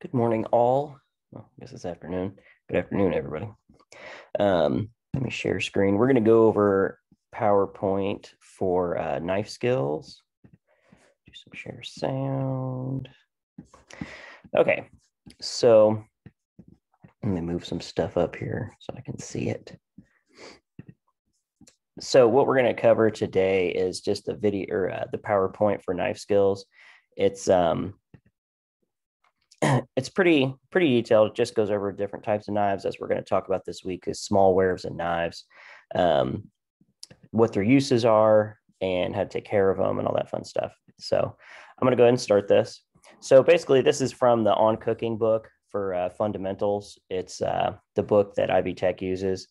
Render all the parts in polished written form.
Good morning, all. Well, I guess it's afternoon. Good afternoon, everybody. Let me share screen. We're going to go over PowerPoint for knife skills. Do some share sound. Okay, so let me move some stuff up here so I can see it. So what we're going to cover today is just the video or the PowerPoint for knife skills. It's pretty detailed. It just goes over different types of knives, as we're going to talk about this week, is small wares and knives, what their uses are, and how to take care of them and all that fun stuff. So I'm going to go ahead and start this. So basically, this is from the On Cooking book for fundamentals. It's the book that Ivy Tech uses.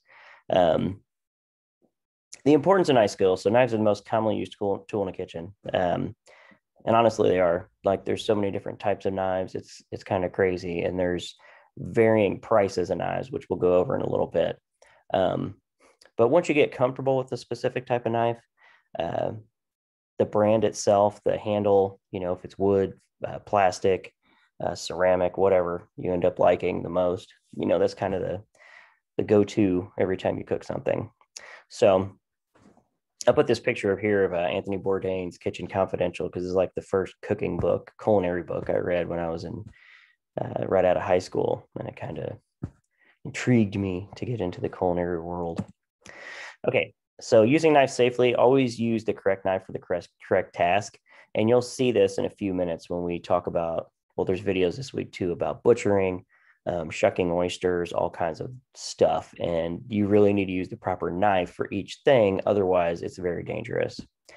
The importance of knife skills. So knives are the most commonly used tool in a kitchen. And honestly, they are. Like, there's so many different types of knives. It's kind of crazy. And there's varying prices of knives, which we'll go over in a little bit. But once you get comfortable with the specific type of knife, the brand itself, the handle, if it's wood, plastic, ceramic, whatever you end up liking the most, that's kind of the go-to every time you cook something. So I put this picture up here of Anthony Bourdain's Kitchen Confidential because it's like the first cooking book, culinary book I read when I was in right out of high school, and it kind of intrigued me to get into the culinary world. Okay, so using knives safely, always use the correct knife for the correct task, and you'll see this in a few minutes when we talk about, well, there's videos this week too about butchering, shucking oysters, all kinds of stuff. And you really need to use the proper knife for each thing. Otherwise, it's very dangerous.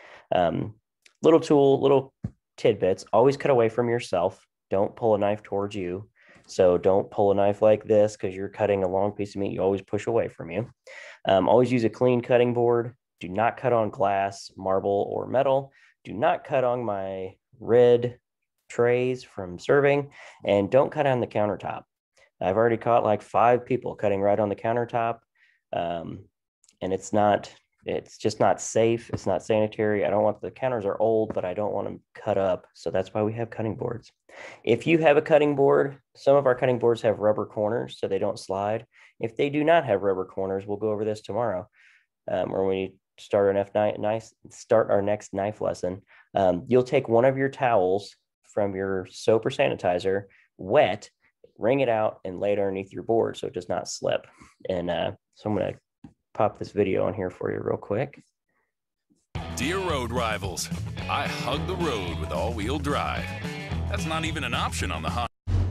Little tidbits, always cut away from yourself. Don't pull a knife towards you. So don't pull a knife like this because you're cutting a long piece of meat. You always push away from you. Always use a clean cutting board. Do not cut on glass, marble, or metal. Do not cut on my red trays from serving. And don't cut on the countertop. I've already caught like 5 people cutting right on the countertop. And it's just not safe. It's not sanitary. I don't want, the counters are old, but I don't want them cut up. So that's why we have cutting boards. If you have a cutting board, some of our cutting boards have rubber corners so they don't slide. If they do not have rubber corners, we'll go over this tomorrow, or when we start our next knife lesson. You'll take one of your towels from your soap or sanitizer, wet, wring it out, and lay it underneath your board so it does not slip. And so I'm going to pop this video on here for you real quick. Dear road rivals, I hug the road with all-wheel drive. That's not even an option on the Honda.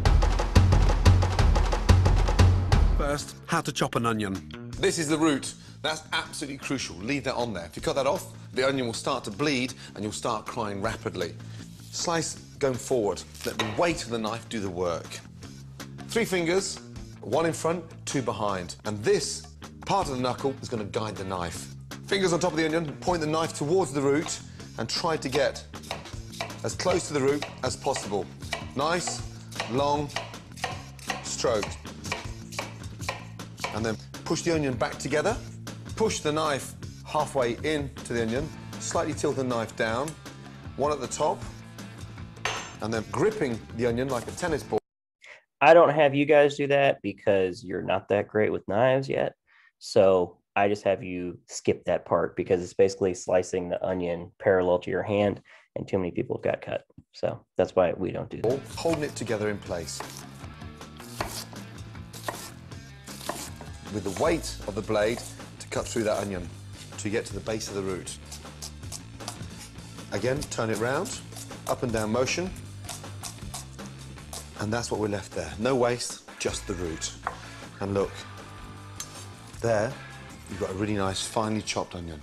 First, how to chop an onion. This is the root. That's absolutely crucial. Leave that on there. If you cut that off, the onion will start to bleed and you'll start crying rapidly. Slice going forward. Let the weight of the knife do the work. 3 fingers, 1 in front, 2 behind. And this part of the knuckle is going to guide the knife. Fingers on top of the onion, point the knife towards the root and try to get as close to the root as possible. Nice, long strokes. And then push the onion back together. Push the knife halfway into the onion. Slightly tilt the knife down. 1 at the top. And then gripping the onion like a tennis ball. I don't have you guys do that because you're not that great with knives yet. So I just have you skip that part because it's basically slicing the onion parallel to your hand, and too many people have got cut. So that's why we don't do that. Holding it together in place. With the weight of the blade to cut through that onion to get to the base of the root. Again, turn it round, up and down motion. And that's what we're left there. No waste, just the root. And look, there, you've got a really nice, finely chopped onion.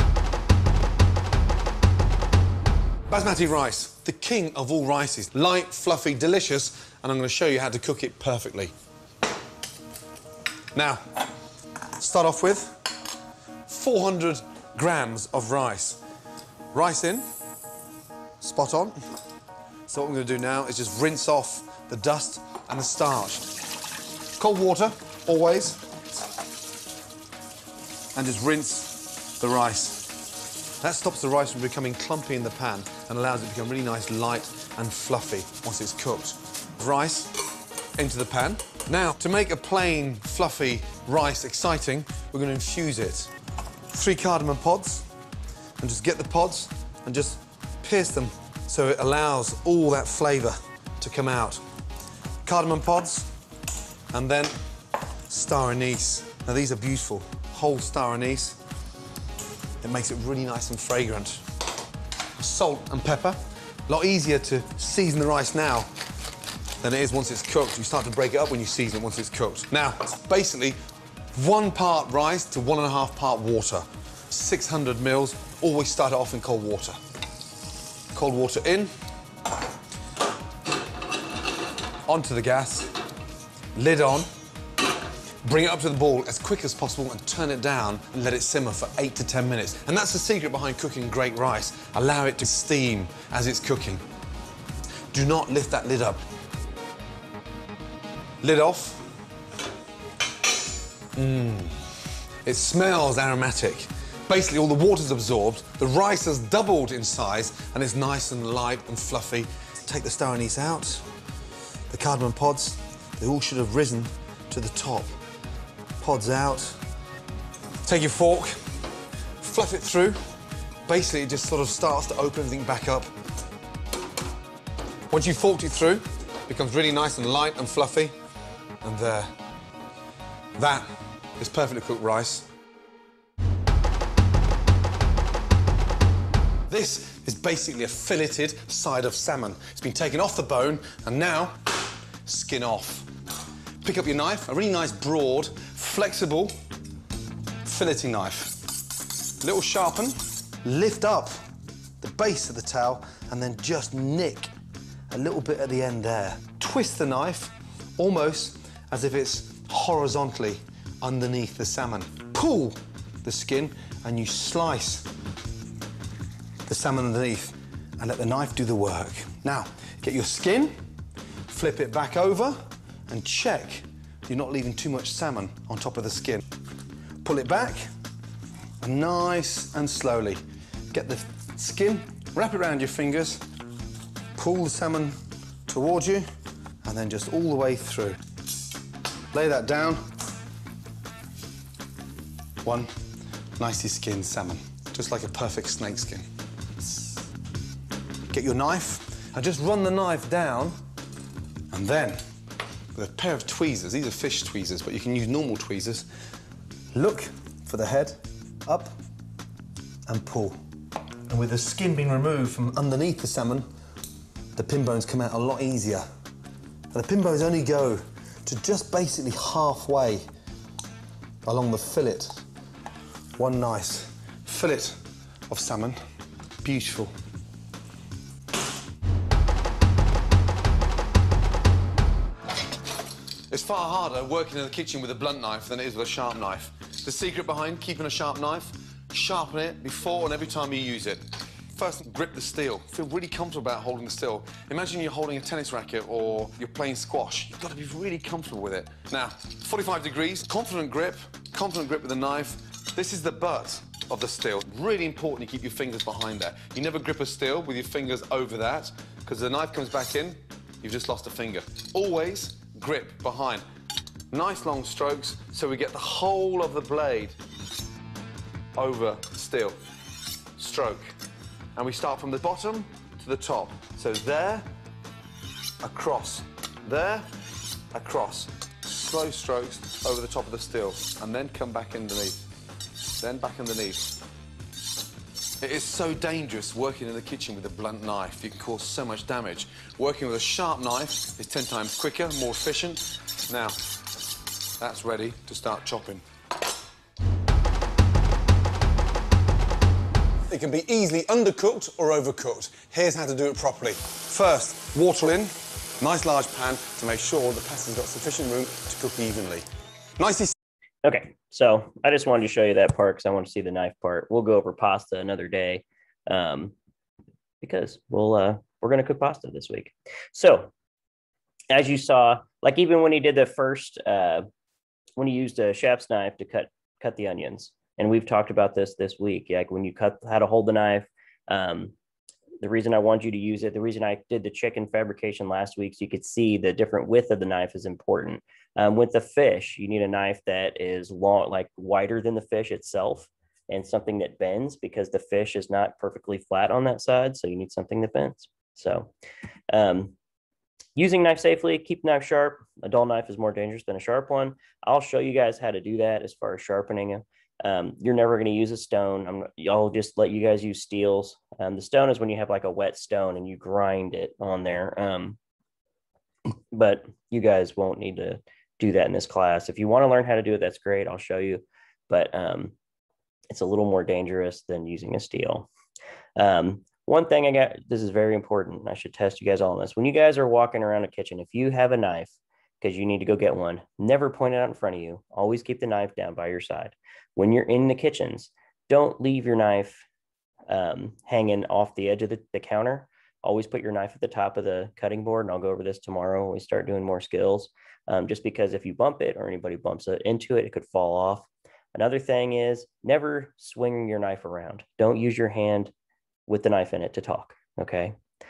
Basmati rice, the king of all rices. Light, fluffy, delicious, and I'm going to show you how to cook it perfectly. Now, start off with 400 grams of rice. Rice in, spot on. So what I'm going to do now is just rinse off the dust and the starch. Cold water, always. And just rinse the rice. That stops the rice from becoming clumpy in the pan and allows it to become really nice, light and fluffy once it's cooked. Rice, into the pan. Now, to make a plain, fluffy rice exciting, we're going to infuse it. 3 cardamom pods, and just get the pods and just pierce them so it allows all that flavour to come out. Cardamom pods, and then star anise. Now, these are beautiful. Whole star anise. It makes it really nice and fragrant. Salt and pepper. A lot easier to season the rice now than it is once it's cooked. You start to break it up when you season it once it's cooked. Now, it's basically 1 part rice to 1.5 part water. 600 mils. Always start it off in cold water. Cold water in. Onto the gas. Lid on. Bring it up to the boil as quick as possible and turn it down and let it simmer for 8 to 10 minutes. And that's the secret behind cooking great rice. Allow it to steam as it's cooking. Do not lift that lid up. Lid off. It smells aromatic. Basically, all the water's absorbed, the rice has doubled in size, and it's nice and light and fluffy. Take the star anise out. The cardamom pods, they all should have risen to the top. Pods out. Take your fork, fluff it through. Basically, it just sort of starts to open everything back up. Once you've forked it through, it becomes really nice and light and fluffy. And there. That is perfectly cooked rice. This is basically a filleted side of salmon. It's been taken off the bone, and now, skin off. Pick up your knife, a really nice, broad, flexible filleting knife. Little sharpen, lift up the base of the towel, and then just nick a little bit at the end there. Twist the knife, almost as if it's horizontally underneath the salmon. Pull the skin, and you slice the salmon underneath, and let the knife do the work. Now, get your skin, flip it back over, and check you're not leaving too much salmon on top of the skin. Pull it back, and nice and slowly. Get the skin, wrap it around your fingers, pull the salmon towards you, and then just all the way through. Lay that down. One nicely skinned salmon, just like a perfect snake skin. Get your knife, and just run the knife down, and then, with a pair of tweezers, these are fish tweezers, but you can use normal tweezers, look for the head, up, and pull. And with the skin being removed from underneath the salmon, the pin bones come out a lot easier. And the pin bones only go to just basically halfway along the fillet. One nice fillet of salmon, beautiful. It's far harder working in the kitchen with a blunt knife than it is with a sharp knife. The secret behind keeping a sharp knife, sharpen it before and every time you use it. First, grip the steel. Feel really comfortable about holding the steel. Imagine you're holding a tennis racket or you're playing squash. You've got to be really comfortable with it. Now, 45 degrees, confident grip with the knife. This is the butt of the steel. Really important you keep your fingers behind that. You never grip a steel with your fingers over that, because the knife comes back in, you've just lost a finger. Always grip behind. Nice long strokes so we get the whole of the blade over the steel. Stroke. And we start from the bottom to the top. So there, across. There, across. Slow strokes over the top of the steel. And then come back underneath. Then back underneath. It is so dangerous working in the kitchen with a blunt knife. You can cause so much damage. Working with a sharp knife is 10 times quicker, more efficient. Now, that's ready to start chopping. It can be easily undercooked or overcooked. Here's how to do it properly. First, water in, nice large pan to make sure the pasta's got sufficient room to cook evenly. Nicely. Okay, so I just wanted to show you that part because I want to see the knife part. We'll go over pasta another day because we're going to cook pasta this week. So as you saw, like even when he did the first, when he used a chef's knife to cut the onions, and we've talked about this week, like when you cut how to hold the knife, The reason I want you to use it, the reason I did the chicken fabrication last week, so you could see the different width of the knife is important. With the fish, you need a knife that is long, like wider than the fish itself, and something that bends, because the fish is not perfectly flat on that side. So you need something that bends. So using knife safely, keep the knife sharp. A dull knife is more dangerous than a sharp one. I'll show you guys how to do that as far as sharpening. You're never going to use a stone. I'll just let you guys use steels. The stone is when you have like a wet stone and you grind it on there. But you guys won't need to do that in this class. If you want to learn how to do it, that's great. I'll show you. But it's a little more dangerous than using a steel. One thing this is very important. I should test you guys all on this. When you guys are walking around a kitchen, if you have a knife, because you need to go get one, never point it out in front of you. Always keep the knife down by your side. When you're in the kitchens, don't leave your knife hanging off the edge of the counter. Always put your knife at the top of the cutting board, and I'll go over this tomorrow when we start doing more skills. Just because if you bump it or anybody bumps it into it, it could fall off. Another thing is never swing your knife around. Don't use your hand with the knife in it to talk, okay?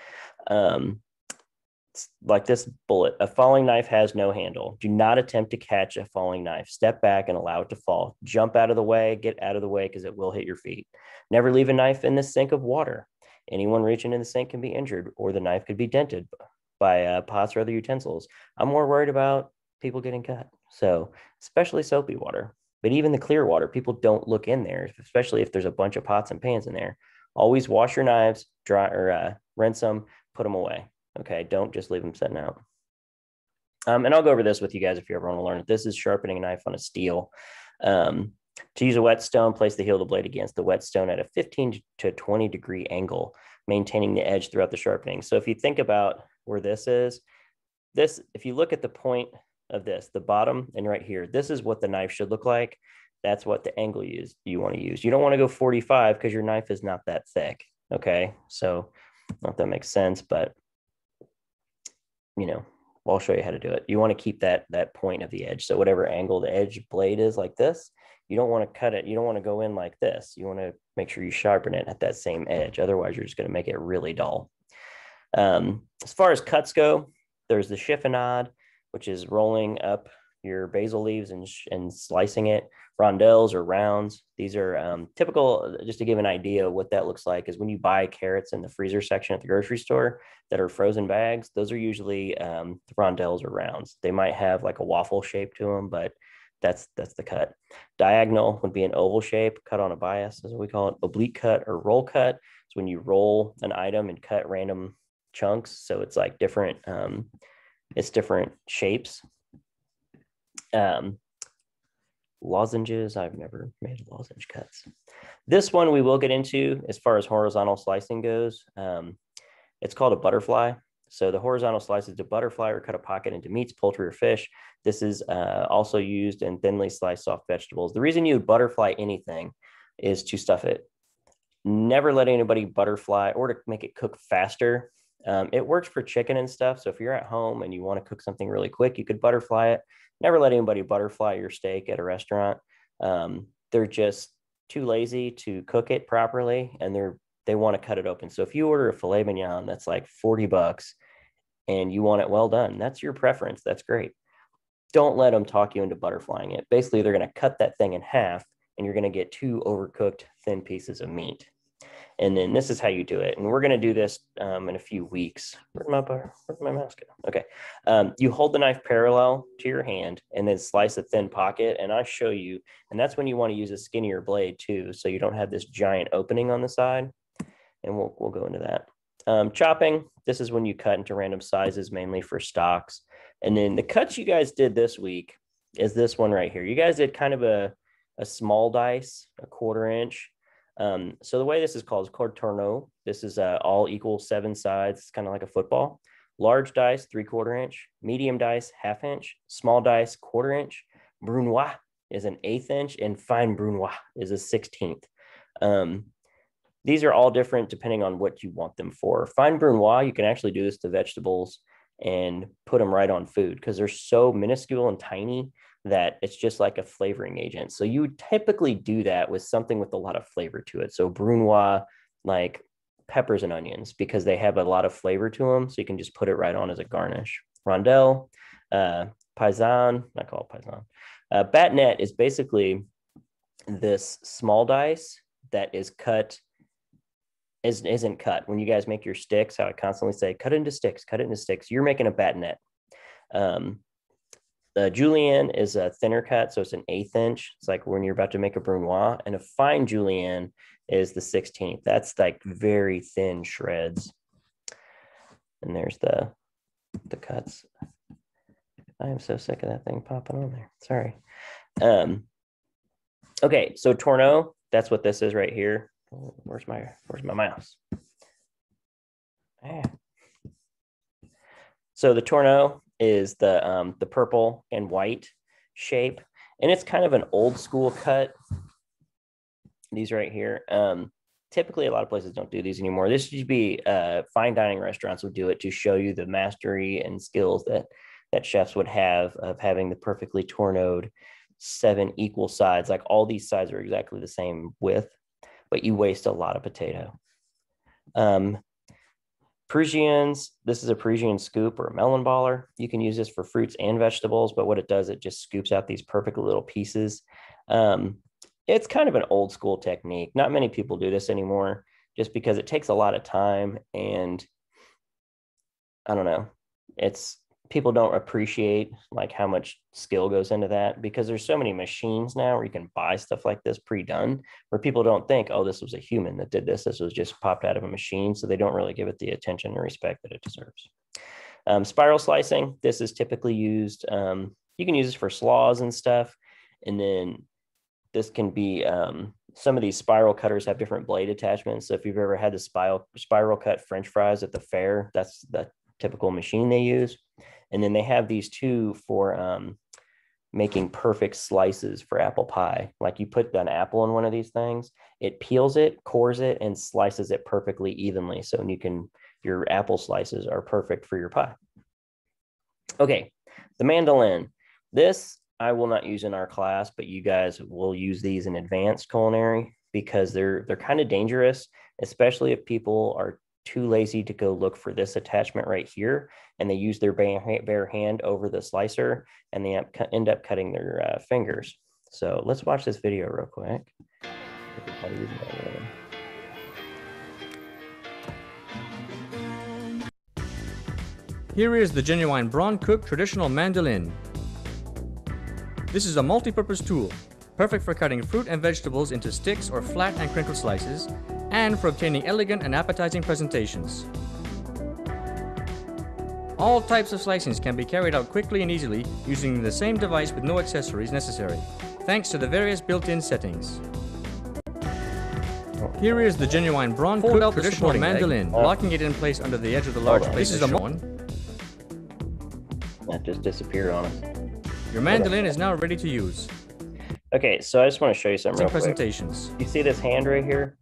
Like this bullet, a falling knife has no handle. Do not attempt to catch a falling knife. Step back and allow it to fall. Jump out of the way, get out of the way, because it will hit your feet. Never leave a knife in the sink of water. Anyone reaching in the sink can be injured, or the knife could be dented by pots or other utensils. I'm more worried about people getting cut. So especially soapy water, but even the clear water, people don't look in there, especially if there's a bunch of pots and pans in there. Always wash your knives, dry or rinse them, put them away. Okay, don't just leave them sitting out. And I'll go over this with you guys if you ever want to learn it. This is sharpening a knife on a steel. To use a whetstone, place the heel of the blade against the whetstone at a 15 to 20 degree angle, maintaining the edge throughout the sharpening. So if you think about where this is, if you look at the point of this, the bottom and right here, this is what the knife should look like. That's what the angle you want to use. You don't want to go 45 because your knife is not that thick. Okay, so I don't know if that makes sense, but you know, I'll show you how to do it. You want to keep that point of the edge. So whatever angle the edge blade is like this, you don't want to cut it. You don't want to go in like this. You want to make sure you sharpen it at that same edge. Otherwise, you're just going to make it really dull. As far as cuts go, there's the chiffonade, which is rolling up your basil leaves and slicing it. Rondelles or rounds. These are typical, just to give an idea of what that looks like, is when you buy carrots in the freezer section at the grocery store that are frozen bags, those are usually rondelles or rounds. They might have like a waffle shape to them, but that's the cut. Diagonal would be an oval shape, cut on a bias, as we call it. Oblique cut or roll cut is when you roll an item and cut random chunks. So it's like different, it's different shapes. Lozenges, I've never made lozenge cuts. This one we will get into as far as horizontal slicing goes. It's called a butterfly. So the horizontal slice is to butterfly or cut a pocket into meats, poultry, or fish. This is also used in thinly sliced soft vegetables. The reason you would butterfly anything is to stuff it. Never let anybody butterfly or to make it cook faster. It works for chicken and stuff. So if you're at home and you want to cook something really quick, you could butterfly it. Never let anybody butterfly your steak at a restaurant. They're just too lazy to cook it properly, and they want to cut it open. So if you order a filet mignon that's like $40 and you want it well done, that's your preference. That's great. Don't let them talk you into butterflying it. Basically, they're going to cut that thing in half, and you're going to get 2 overcooked thin pieces of meat. And then this is how you do it. And we're going to do this in a few weeks. Where's my mouse go? Okay. You hold the knife parallel to your hand and then slice a thin pocket. And I show you, and that's when you want to use a skinnier blade too, so you don't have this giant opening on the side. And we'll go into that. Chopping, this is when you cut into random sizes, mainly for stocks. And then the cuts you guys did this week is this one right here. You guys did kind of a small dice, a 1/4 inch. So the way this is called is contourneau. This is all equal 7 sides. It's kind of like a football. Large dice, 3/4 inch. Medium dice, 1/2 inch. Small dice, 1/4 inch. Brunoise is an 1/8 inch, and fine brunoise is a 1/16. These are all different depending on what you want them for. Fine brunoise, you can actually do this to vegetables and put them right on food because they're so minuscule and tiny that it's just like a flavoring agent. So you would typically do that with something with a lot of flavor to it. So brunoise, like peppers and onions because they have a lot of flavor to them. So you can just put it right on as a garnish. Rondelle, Paisan, not called Paisan. Batonette is basically this small dice that is cut, isn't cut. When you guys make your sticks, how I constantly say, cut into sticks, cut it into sticks. You're making a batonette. The julienne is a thinner cut, so it's an 1/8 inch. It's like when you're about to make a brunoise, and a fine julienne is the 16th. That's like very thin shreds. And there's the cuts. I am so sick of that thing popping on there. Sorry. Okay, so Tourneau, that's what this is right here. Where's my mouse? So the Tourneau is the purple and white shape, and it's kind of an old school cut. These right here. Typically, a lot of places don't do these anymore. This should be fine dining restaurants would do it to show you the mastery and skills that chefs would have of having the perfectly tourneaued 7 equal sides. Like all these sides are exactly the same width, but you waste a lot of potato. Parisians, this is a Parisian scoop or a melon baller. You can use this for fruits and vegetables, but what it does, it just scoops out these perfect little pieces. It's kind of an old school technique. Not many people do this anymore just because it takes a lot of time, and I don't know, people don't appreciate like how much skill goes into that because there's so many machines now where you can buy stuff like this pre-done where people don't think, oh, this was a human that did this. This was just popped out of a machine. So they don't really give it the attention and respect that it deserves. Spiral slicing. This is typically used. You can use this for slaws and stuff. And then this can be, some of these spiral cutters have different blade attachments. So if you've ever had the spiral cut French fries at the fair, that's the typical machine they use. And then they have these two for making perfect slices for apple pie. Like you put an apple in one of these things, it peels it, cores it, and slices it perfectly evenly. So your apple slices are perfect for your pie. Okay, the mandolin. This I will not use in our class, but you guys will use these in advanced culinary because they're kind of dangerous, especially if people are too lazy to go look for this attachment right here, and they use their bare hand over the slicer, and they end up cutting their fingers. So let's watch this video real quick. Here is the genuine Braun Cook traditional mandolin. This is a multi-purpose tool, perfect for cutting fruit and vegetables into sticks or flat and crinkled slices, and for obtaining elegant and appetizing presentations. All types of slicings can be carried out quickly and easily using the same device with no accessories necessary, thanks to the various built-in settings. Here is the genuine Braun Cook traditional mandolin, locking it in place under the edge of the large plate. This is a one. That just disappeared on us. Your mandolin is now ready to use. Okay, so I just want to show you something real presentations. Quick. You see this hand right here?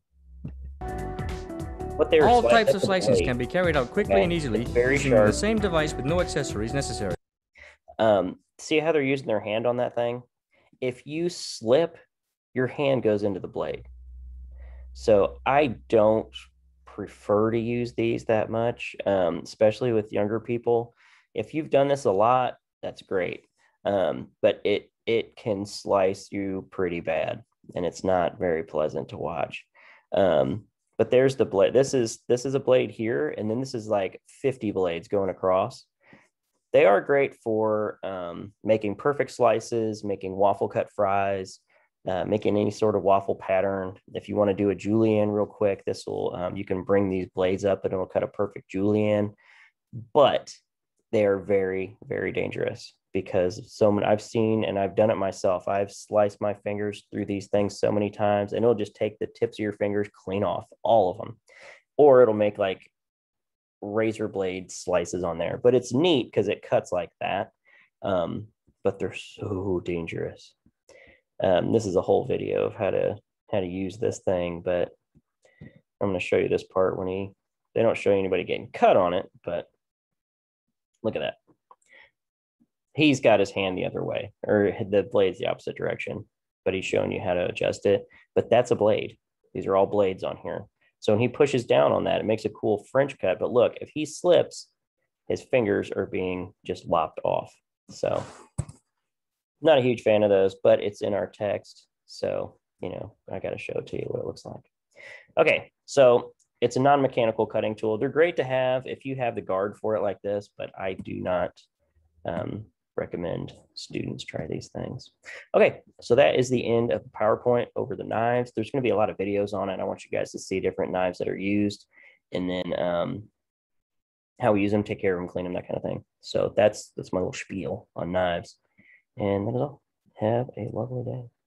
All types of slicings can be carried out quickly and easily using the same device with no accessories necessary. See how they're using their hand on that thing? If you slip, your hand goes into the blade. So I don't prefer to use these that much, especially with younger people. If you've done this a lot, that's great. But it can slice you pretty bad, and it's not very pleasant to watch. But there's the blade. This is a blade here, and then this is like 50 blades going across. They are great for making perfect slices, making waffle cut fries, making any sort of waffle pattern. If you want to do a julienne real quick, this will you can bring these blades up and it'll cut a perfect julienne. But they are very, very dangerous because I've seen, and I've done it myself. I've sliced my fingers through these things so many times, and it'll just take the tips of your fingers clean off, all of them, or it'll make like razor blade slices on there. But it's neat because it cuts like that. But they're so dangerous. This is a whole video of how to use this thing, but I'm going to show you this part when they don't show you anybody getting cut on it, but look at that. He's got his hand the other way, or the blade's the opposite direction, but he's showing you how to adjust it. But that's a blade. These are all blades on here. So when he pushes down on that, it makes a cool French cut. But look, if he slips, his fingers are being just lopped off. So not a huge fan of those, but it's in our text. So, you know, I got to show it to you what it looks like. Okay, so it's a non-mechanical cutting tool. They're great to have if you have the guard for it like this, but I do not recommend students try these things. Okay, so that is the end of the PowerPoint over the knives. There's going to be a lot of videos on it. I want you guys to see different knives that are used, and then how we use them, take care of them, clean them, that kind of thing. So that's my little spiel on knives. And that is all. Have a lovely day.